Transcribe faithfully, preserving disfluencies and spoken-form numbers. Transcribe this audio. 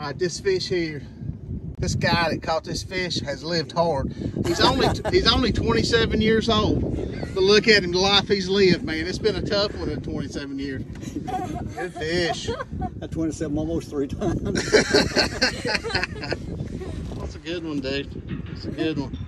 right, this fish here, this guy that caught this fish has lived hard. He's only he's only twenty-seven years old, but look at him, the life he's lived, man. It's been a tough one in twenty-seven years. Good fish. At twenty-seven, almost three times. That's a good one, dude. That's a good one.